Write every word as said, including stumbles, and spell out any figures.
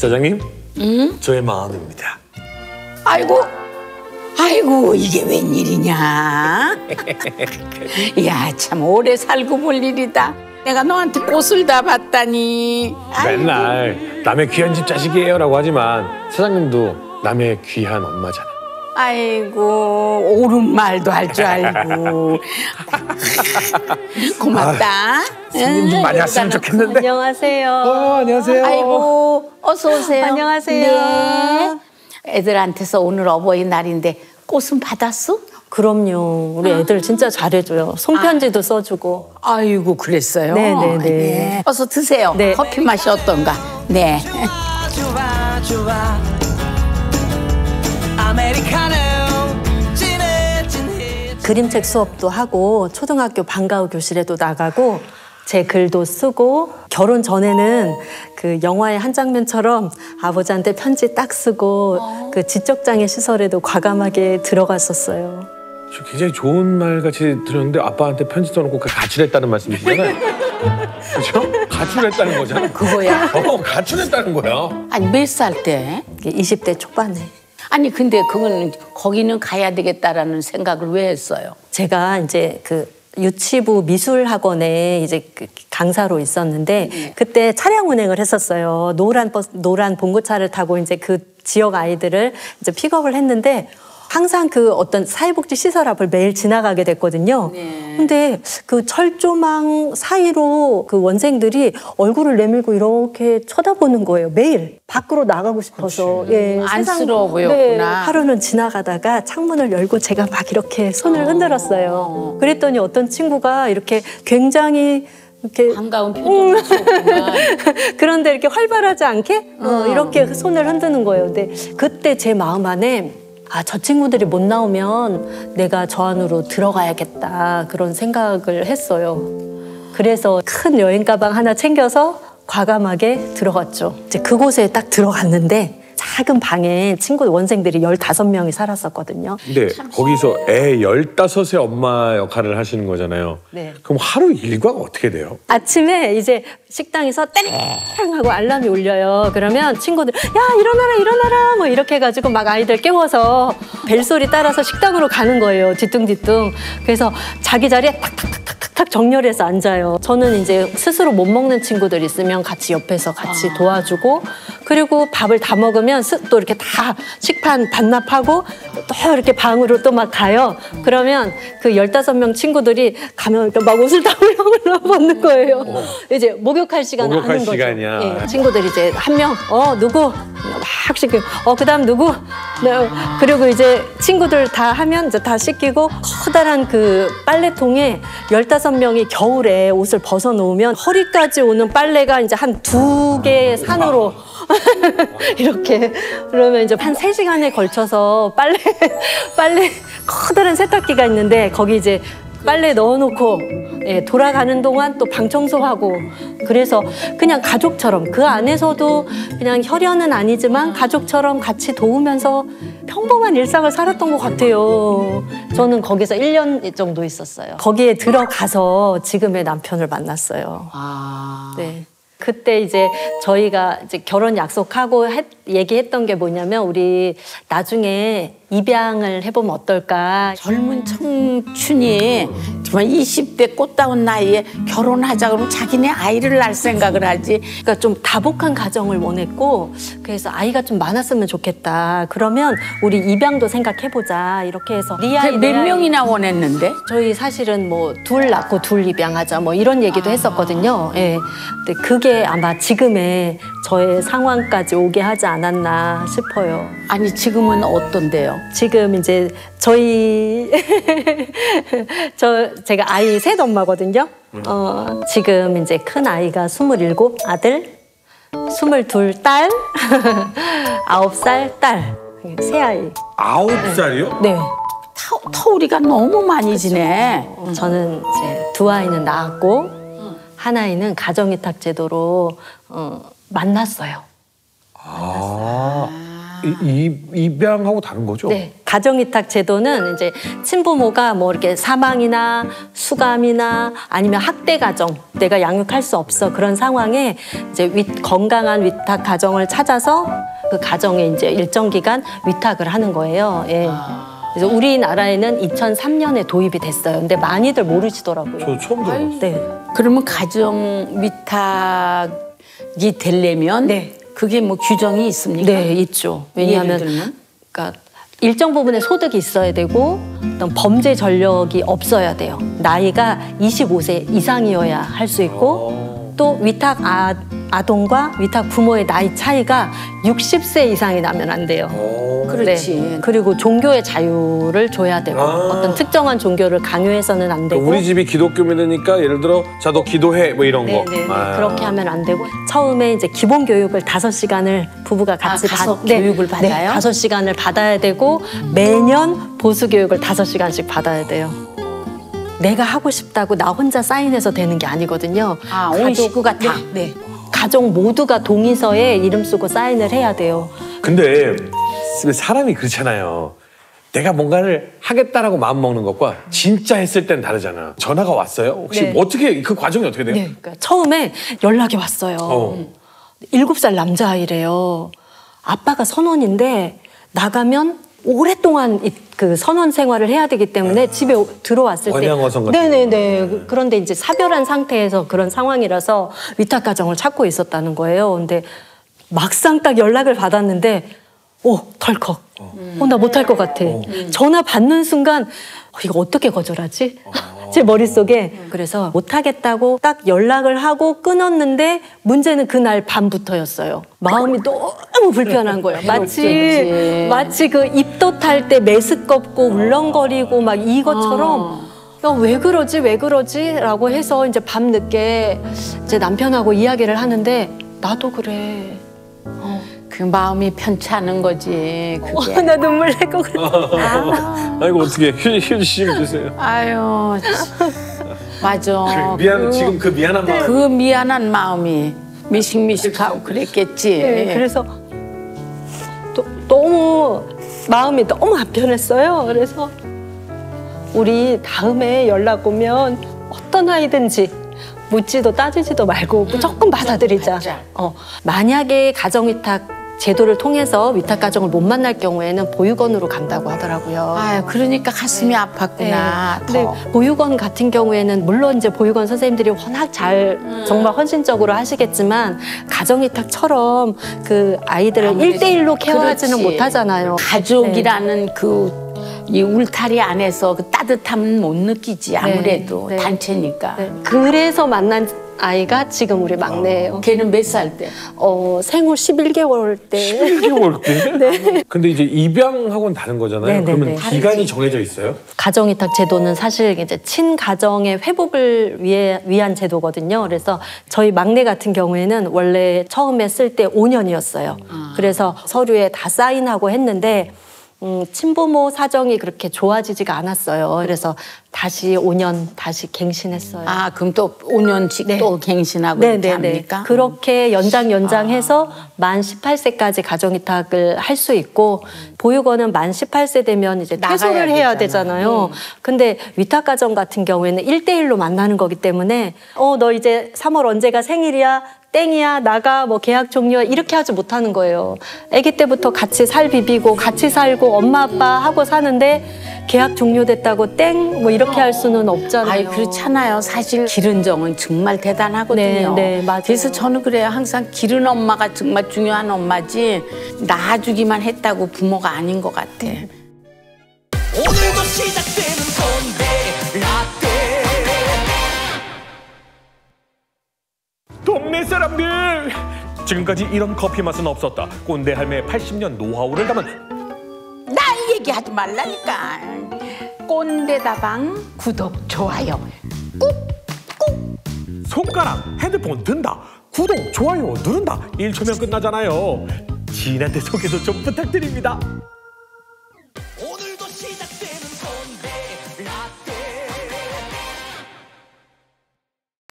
사장님, 응? 저의 마음입니다. 아이고, 아이고 이게 웬일이냐? 야, 참 오래 살고 볼 일이다. 내가 너한테 꽃을 다 받다니. 맨날 남의 귀한 집 자식이에요라고 하지만 사장님도 남의 귀한 엄마잖아. 아이고, 옳은 말도 할 줄 알고. 고맙다. 아, 손님 좀 많이 왔으면 좋겠는데. 안녕하세요. 어, 안녕하세요. 아이고, 어서 오세요. 안녕하세요. 네. 애들한테서 오늘 어버이날인데 꽃은 받았어? 그럼요. 우리 애들 진짜 잘해줘요. 손편지도 써주고. 아이고, 그랬어요? 네네네. 네. 어서 드세요. 네. 커피 맛이 어떤가? 네. 좋아 좋아 아메리카노 진해 진해. 그림책 수업도 하고 초등학교 방과후 교실에도 나가고 제 글도 쓰고 결혼 전에는 그 영화의 한 장면처럼 아버지한테 편지 딱 쓰고 어. 그 지적장애 시설에도 과감하게 들어갔었어요. 저 굉장히 좋은 말 같이 들었는데 아빠한테 편지 써놓고 가출했다는 말씀이시잖아요. 그렇죠? 가출했다는 거잖아. 그거야. 어, 가출했다는 거야. 아니, 몇 살 때? 이십 대 초반에. 아니, 근데 그건 거기는 가야 되겠다라는 생각을 왜 했어요? 제가 이제 그 유치부 미술학원에 이제 그 강사로 있었는데 네. 그때 차량 운행을 했었어요. 노란 버스, 노란 봉고차를 타고 이제 그 지역 아이들을 이제 픽업을 했는데 항상 그 어떤 사회복지 시설 앞을 매일 지나가게 됐거든요. 네. 근데 그 철조망 사이로 그 원생들이 얼굴을 내밀고 이렇게 쳐다보는 거예요. 매일 밖으로 나가고 싶어서. 예, 안쓰러워 보였구나. 네, 하루는 지나가다가 창문을 열고 제가 막 이렇게 손을 흔들었어요. 그랬더니 어떤 친구가 이렇게 굉장히 이렇게 반가운 표정을 지었구만. 그런데 이렇게 활발하지 않게 어, 이렇게 손을 흔드는 거예요. 근데 그때 제 마음 안에 아, 저 친구들이 못 나오면 내가 저 안으로 들어가야겠다 그런 생각을 했어요. 그래서 큰 여행 가방 하나 챙겨서 과감하게 들어갔죠. 이제 그곳에 딱 들어갔는데 작은 방에 친구 원생들이 열다섯 명이 살았었거든요. 근데 거기서 애 열다섯의 엄마 역할을 하시는 거잖아요. 네. 그럼 하루 일과가 어떻게 돼요? 아침에 이제 식당에서 땡 하고 알람이 울려요. 그러면 친구들 야 일어나라 일어나라 뭐 이렇게 해가지고 막 아이들 깨워서 벨소리 따라서 식당으로 가는 거예요. 뒤뚱뒤뚱. 그래서 자기 자리에 탁탁탁탁탁 정렬해서 앉아요. 저는 이제 스스로 못 먹는 친구들 있으면 같이 옆에서 같이 아. 도와주고 그리고 밥을 다 먹으면 또 이렇게 다 식판 반납하고 또 이렇게 방으로 또 막 가요. 그러면 그 열다섯 명 친구들이 가면 막 옷을 다 흘러 벗는 거예요. 어. 이제 목욕할 시간을 목욕할 아는 거죠. 시간이야. 예, 친구들이 이제 한 명, 어 누구, 막 씻고, 어 그다음 누구, 네, 그리고 이제 친구들 다 하면 이제 다 씻기고 커다란 그 빨래통에 열다섯 명이 겨울에 옷을 벗어 놓으면 허리까지 오는 빨래가 이제 한 두 개의 산으로. 이렇게 그러면 이제 한 세 시간에 걸쳐서 빨래 빨래 커다란 세탁기가 있는데 거기 이제 빨래 넣어놓고 예, 돌아가는 동안 또 방 청소하고 그래서 그냥 가족처럼 그 안에서도 그냥 혈연은 아니지만 가족처럼 같이 도우면서 평범한 일상을 살았던 것 같아요. 저는 거기서 일 년 정도 있었어요. 거기에 들어가서 지금의 남편을 만났어요. 아. 네. 그때 이제 저희가 이제 결혼 약속하고 했, 얘기했던 게 뭐냐면 우리 나중에 입양을 해보면 어떨까. 젊은 청춘이 정말 이십 대 꽃다운 나이에 결혼하자 그러면 자기네 아이를 낳을 생각을 하지. 그러니까 좀 다복한 가정을 원했고 그래서 아이가 좀 많았으면 좋겠다. 그러면 우리 입양도 생각해보자. 이렇게 해서 네 아이, 몇 명이나 원했는데? 저희 사실은 뭐 둘 낳고 둘 입양하자 뭐 이런 얘기도 아. 했었거든요. 예. 근데 그게 아마 지금의 저의 상황까지 오게 하지 않았나 싶어요. 아니 지금은 어떤데요? 지금 이제 저희 저 제가 아이 셋 엄마거든요. 어, 지금 이제 큰 아이가 스물일곱 아들, 스물둘 딸, 아홉 살 딸, 세 아이. 아홉 살이요? 네. 터, 터울이가 너무 많이 지네. 그렇죠. 저는 이제 두 아이는 낳았고 한 아이는 가정위탁 제도로 어, 만났어요. 아. 이, 입양하고 다른 거죠? 네. 가정위탁 제도는 이제 친부모가 뭐 이렇게 사망이나 수감이나 아니면 학대 가정, 내가 양육할 수 없어 그런 상황에 이제 위, 건강한 위탁 가정을 찾아서 그 가정에 이제 일정 기간 위탁을 하는 거예요. 예. 그래서 우리나라에는 이천삼 년에 도입이 됐어요. 근데 많이들 모르시더라고요. 저 처음 들어봤어요. 네. 그러면 가정 위탁이 되려면 네. 그게 뭐 규정이 있습니까? 네, 있죠. 왜냐하면 예를 들면? 그러니까 일정 부분의 소득이 있어야 되고 어떤 범죄 전력이 없어야 돼요. 나이가 이십오 세 이상이어야 할 수 있고 또 위탁 아, 아동과 위탁 부모의 나이 차이가 육십 세 이상이 나면 안 돼요. 그렇지. 네. 그리고 종교의 자유를 줘야 되고 아. 어떤 특정한 종교를 강요해서는 안 되고 우리 집이 기독교 믿으니까 예를 들어 자 너 기도해 뭐 이런 네, 거. 네, 네. 아. 그렇게 하면 안 되고 처음에 이제 기본 교육을 다섯 시간을 부부가 같이 아, 가서 받- 네, 교육을 받아요? 네, 다섯 시간을 받아야 되고 매년 보수 교육을 다섯 시간씩 받아야 돼요. 내가 하고 싶다고 나 혼자 사인해서 되는 게 아니거든요. 아, 온 식구가 다. 네, 네. 가족 모두가 동의서에 이름 쓰고 사인을 해야 돼요. 근데 사람이 그렇잖아요. 내가 뭔가를 하겠다라고 마음 먹는 것과 진짜 했을 땐 다르잖아. 전화가 왔어요? 혹시 네. 뭐 어떻게 그 과정이 어떻게 돼요? 네, 그러니까 처음에 연락이 왔어요. 어. 일곱 살 남자아이래요. 아빠가 선원인데 나가면 오랫동안 이- 그 선원 생활을 해야 되기 때문에 집에 오- 들어왔을 때 원양어선 같은 네네네. 그런데 이제 사별한 상태에서 그런 상황이라서 위탁 가정을 찾고 있었다는 거예요. 근데 막상 딱 연락을 받았는데 오 덜컥. 어, 나 못할 것 같아. 전화 받는 순간 어, 이거 어떻게 거절하지? 제 머릿속에 그래서 못하겠다고 딱 연락을 하고 끊었는데 문제는 그날 밤부터였어요. 마음이 너무 불편한 거예요. 마치 그렇겠지. 마치 그 입덧할 때 메스껍고 울렁거리고 막 이것처럼 야, 왜 그러지 왜 그러지? 라고 해서 이제 밤늦게 제 남편하고 이야기를 하는데 나도 그래. 그 마음이 편치 않은 거지. 그게. 와, 나 눈물 날 것 같아. 아이고 어떻게 휴지 좀 주세요. 아유, 참. 맞아. 미안 그, 지금 그 미안한 마음. 그 미안한 마음이 미식미식하고 그랬겠지. 네, 그래서 또, 너무 마음이 너무 안 편했어요. 그래서 우리 다음에 연락 오면 어떤 아이든지 묻지도 따지지도 말고 무조건 받아들이자. 맞아. 어, 만약에 가정위탁 제도를 통해서 위탁 가정을 못 만날 경우에는 보육원으로 간다고 하더라고요. 아유, 그러니까 가슴이 아팠구나. 네. 근데 더. 보육원 같은 경우에는 물론 이제 보육원 선생님들이 워낙 잘 정말 헌신적으로 하시겠지만 가정위탁처럼 그 아이들을 아무래도 일대일로 케어하지는 그렇지. 못하잖아요. 가족이라는 그 이 울타리 안에서 그 따뜻함은 못 느끼지 아무래도 네. 단체니까. 네. 그래서 만난 아이가 지금 우리 막내예요. 걔는 몇 살 때? 어, 생후 십일 개월 때. 십일 개월 때? 네. 근데 이제 입양하고는 다른 거잖아요. 네, 네, 그러면 네. 기간이 정해져 있어요? 가정위탁 제도는 사실 이제 친가정의 회복을 위해 위한 제도거든요. 그래서 저희 막내 같은 경우에는 원래 처음에 쓸 때 오 년이었어요. 그래서 서류에 다 사인하고 했는데 음, 친부모 사정이 그렇게 좋아지지가 않았어요. 그래서 다시 오 년 다시 갱신했어요. 아, 그럼 또 오 년씩 네. 또 갱신하고 이렇게 합니까? 그렇게 연장 연장해서 만 십팔 세까지 가정위탁을 할 수 있고 보육원은 만 십팔 세 되면 이제 나가야 퇴소를 해야 되잖아. 되잖아요. 근데 위탁 가정 같은 경우에는 일 대일로 만나는 거기 때문에 어, 너 이제 삼월 언제가 생일이야? 땡이야 나가 뭐 계약 종료야 이렇게 하지 못하는 거예요. 아기 때부터 같이 살 비비고 같이 살고 엄마 아빠 하고 사는데 계약 종료됐다고 땡 뭐 이렇게 할 수는 없잖아요. 아이 그렇잖아요. 사실 기른 정은 정말 대단하거든요. 네, 네, 맞아요. 그래서 저는 그래요. 항상 기른 엄마가 정말 중요한 엄마지 낳아주기만 했다고 부모가 아닌 것 같아. 오늘도 시작되는 꼰대 라떼 동네 사람들! 지금까지 이런 커피 맛은 없었다. 꼰대 할매의 팔십 년 노하우를 담은 나 이 얘기하지 말라니까. 꼰대다방 구독 좋아요. 손가락, 핸드폰 든다. 구독, 좋아요 누른다. 일 초면 끝나잖아요. 지인한테 소개도 좀 부탁드립니다.